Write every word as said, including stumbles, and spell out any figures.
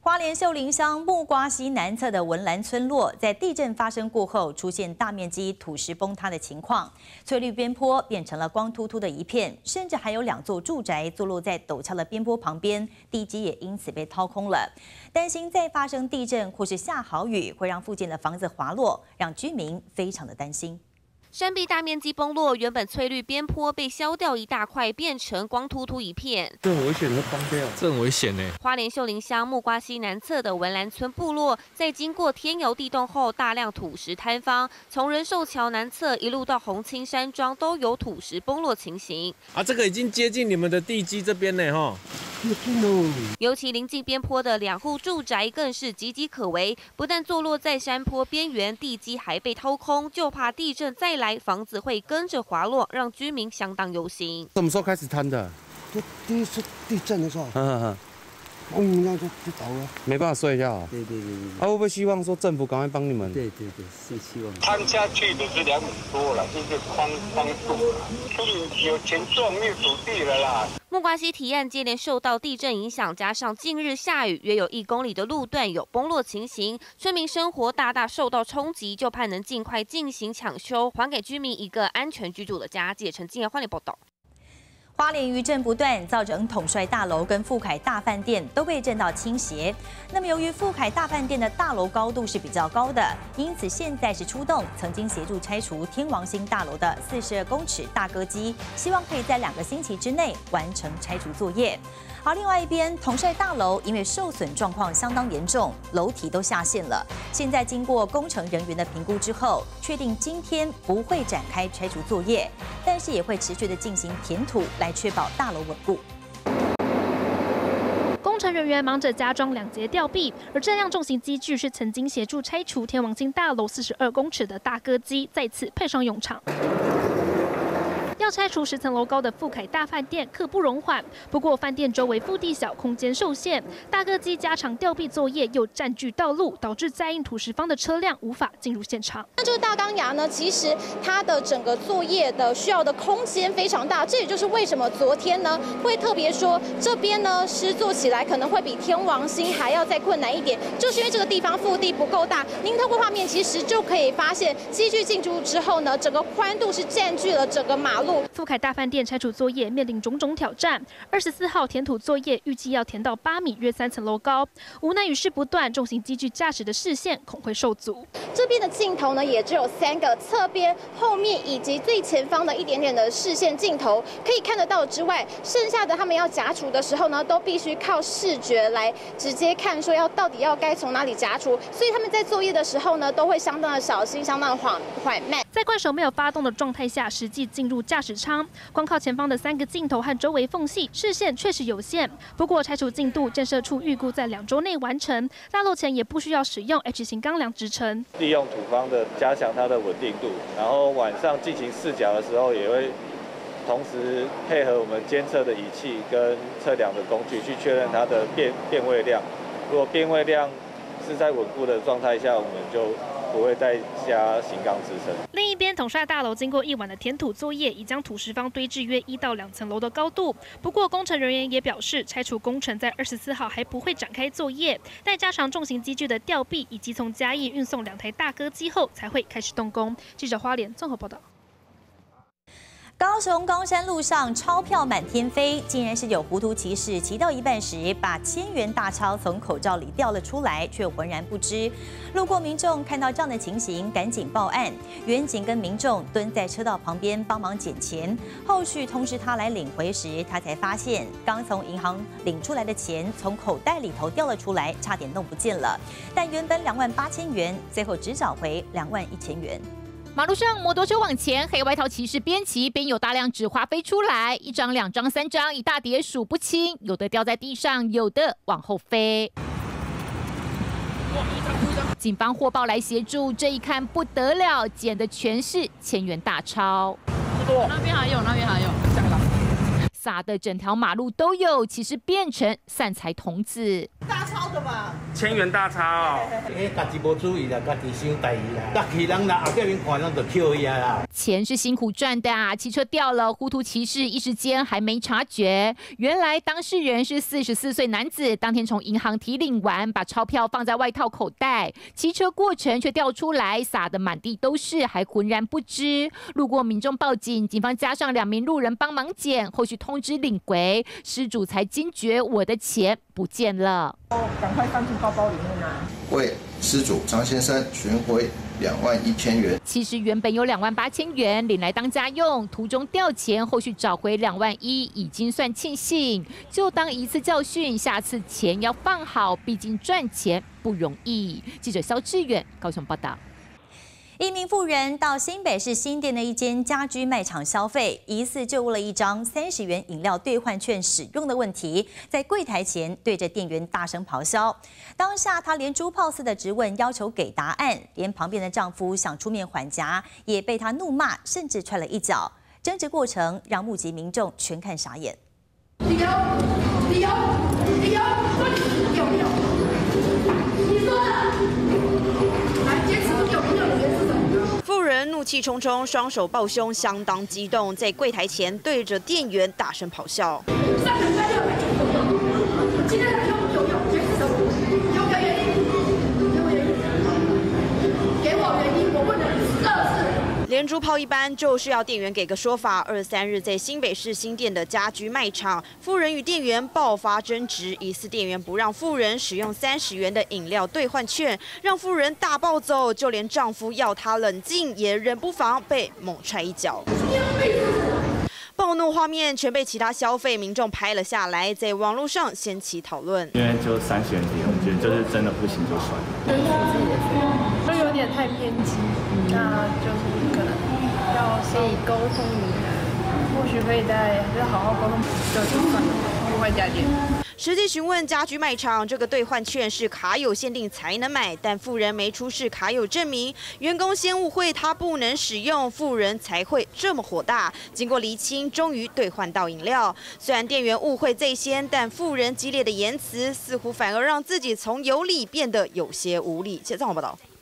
花莲秀林乡木瓜溪南侧的文兰村落，在地震发生过后，出现大面积土石崩塌的情况，翠绿边坡变成了光秃秃的一片，甚至还有两座住宅坐落在陡峭的边坡旁边，地基也因此被掏空了。担心再发生地震或是下豪雨，会让附近的房子滑落，让居民非常的担心。 山壁大面积崩落，原本翠绿边坡被削掉一大块，变成光秃秃一片。 这很危险的崩掉，这很危险呢。 花莲秀林乡木瓜溪南侧的文兰村部落，在经过天摇地动后，大量土石坍方，从仁寿桥南侧一路到红青山庄，都有土石崩落情形。 啊，这个已经接近你们的地基这边呢，哈。 尤其临近边坡的两户住宅更是岌岌可危，不但坐落在山坡边缘，地基还被掏空，就怕地震再来，房子会跟着滑落，让居民相当忧心。 什么时候开始坍的？ 就第一次地震的时候， 嗯嗯嗯， 我们那就就倒了， 没办法睡觉。 对对对对。 啊，会不会希望说政府赶快帮你们？ 对对对，是希望。 坍下去的是两米多了，就是宽宽度了，所以有钱赚没有土地了啦。 木瓜溪堤岸接连受到地震影响，加上近日下雨，约有一公里的路段有崩落情形，村民生活大大受到冲击，就盼能尽快进行抢修，还给居民一个安全居住的家。记者陈静妍花莲报道。 花莲余震不断，造成统帅大楼跟富凯大饭店都被震到倾斜。那么，由于富凯大饭店的大楼高度是比较高的，因此现在是出动曾经协助拆除天王星大楼的四十二公尺大哥机，希望可以在两个星期之内完成拆除作业。而另外一边，统帅大楼因为受损状况相当严重，楼体都下陷了。现在经过工程人员的评估之后，确定今天不会展开拆除作业，但是也会持续的进行填土来。 来确保大楼稳固。 工程人员忙着加装两节吊臂，而这辆重型机具是曾经协助拆除天王星大楼四十二公尺的大哥机，再次派上用场。 要拆除十层楼高的富凯大饭店，刻不容缓。不过饭店周围腹地小，空间受限，大哥机加长吊臂作业又占据道路，导致载运土石方的车辆无法进入现场。 那这个大钢牙呢，其实它的整个作业的需要的空间非常大，这也就是为什么昨天呢会特别说这边呢施作起来可能会比天王星还要再困难一点，就是因为这个地方腹地不够大。您透过画面其实就可以发现，机具进驻之后呢，整个宽度是占据了整个马路。 富凯大饭店拆除作业面临种种挑战。二十四号填土作业预计要填到八米，约三层楼高。无奈雨势不断，重型机具驾驶的视线恐会受阻。 这边的镜头呢，也只有三个，侧边、后面以及最前方的一点点的视线镜头可以看得到之外，剩下的他们要夹除的时候呢，都必须靠视觉来直接看，说要到底要该从哪里夹除。所以他们在作业的时候呢，都会相当的小心，相当的缓缓慢。 在怪手没有发动的状态下，实际进入驾驶舱。 光靠前方的三个镜头和周围缝隙，视线确实有限。不过拆除进度，建设处预估在两周内完成。大落前也不需要使用 H 型钢梁支撑， 利用土方的加强它的稳定度，然后晚上进行试脚的时候，也会同时配合我们监测的仪器跟测量的工具去确认它的变变位量。如果变位量是在稳固的状态下，我们就 不会再加型钢支撑。 另一边，统帅大楼经过一晚的填土作业，已将土石方堆至约一到两层楼的高度。不过，工程人员也表示，拆除工程在二十四号还不会展开作业，待加长重型机具的吊臂以及从嘉义运送两台大哥机后，才会开始动工。记者花莲综合报道。 高雄高山路上钞票满天飞，竟然是有糊涂骑士骑到一半时，把千元大钞从口罩里掉了出来，却浑然不知。路过民众看到这样的情形，赶紧报案。员警跟民众蹲在车道旁边帮忙捡钱。后续通知他来领回时，他才发现刚从银行领出来的钱从口袋里头掉了出来，差点弄不见了。但原本两万八千元，最后只找回两万一千元。 马路上摩托车往前，黑外套骑士边骑边有大量纸花飞出来，一张、两张、三张，一大叠数不清，有的掉在地上，有的往后飞。警方获报来协助，这一看不得了，捡的全是千元大钞。 那边还有，那边还有。 撒的整条马路都有，其实变成散财童子。 大钞的吧？ 千元大钞哦。 哎，家己无注意啦，家己想大意啦，大气人啦，后叫人看人就扣伊啊啦。 钱是辛苦赚的啊，汽车掉了，糊涂骑士一时间还没察觉。原来当事人是四十四岁男子，当天从银行提领完，把钞票放在外套口袋，骑车过程却掉出来，撒得满地都是，还浑然不知。路过民众报警，警方加上两名路人帮忙捡，后续通知领回，失主才惊觉我的钱不见了。 哦，赶快放进包包里面啊！ 为失主张先生寻回两万一千元。 其实原本有两万八千元领来当家用，途中掉钱，后续找回两万一，已经算庆幸。就当一次教训，下次钱要放好，毕竟赚钱不容易。记者肖志远高雄报道。 一名妇人到新北市新店的一间家居卖场消费，疑似就为了一张三十元饮料兑换券使用的问题，在柜台前对着店员大声咆哮。当下她连珠炮似的质问，要求给答案，连旁边的丈夫想出面还价，也被她怒骂，甚至踹了一脚。争执过程让目击民众全看傻眼。 理由，理由，理由，有没有？你说的，来坚持不有没有？ 妇人怒气冲冲，双手抱胸，相当激动，在柜台前对着店员大声咆哮。 三百三六百九十九，今天有有有有什么？有个原因，有个原因，给我原因，我问了十二次。 连珠炮一般，就是要店员给个说法。二十三日，在新北市新店的家居卖场，妇人与店员爆发争执，疑似店员不让妇人使用三十元的饮料兑换券，让妇人大暴走，就连丈夫要她冷静，也忍不防被猛踹一脚。暴怒画面全被其他消费民众拍了下来，在网络上掀起讨论。 因为就三十元底，我觉得就是真的不行就算了。 争取自己的权益，就有点太偏激，那就是可能要可以沟通一下，或许可以再就是好好沟通，就就算了，不会加价。 实际询问家居卖场，这个兑换券是卡友限定才能买，但妇人没出示卡友证明，员工先误会他不能使用，妇人才会这么火大。经过厘清，终于兑换到饮料。虽然店员误会在先，但妇人激烈的言辞似乎反而让自己从有理变得有些无理。谢张华报道。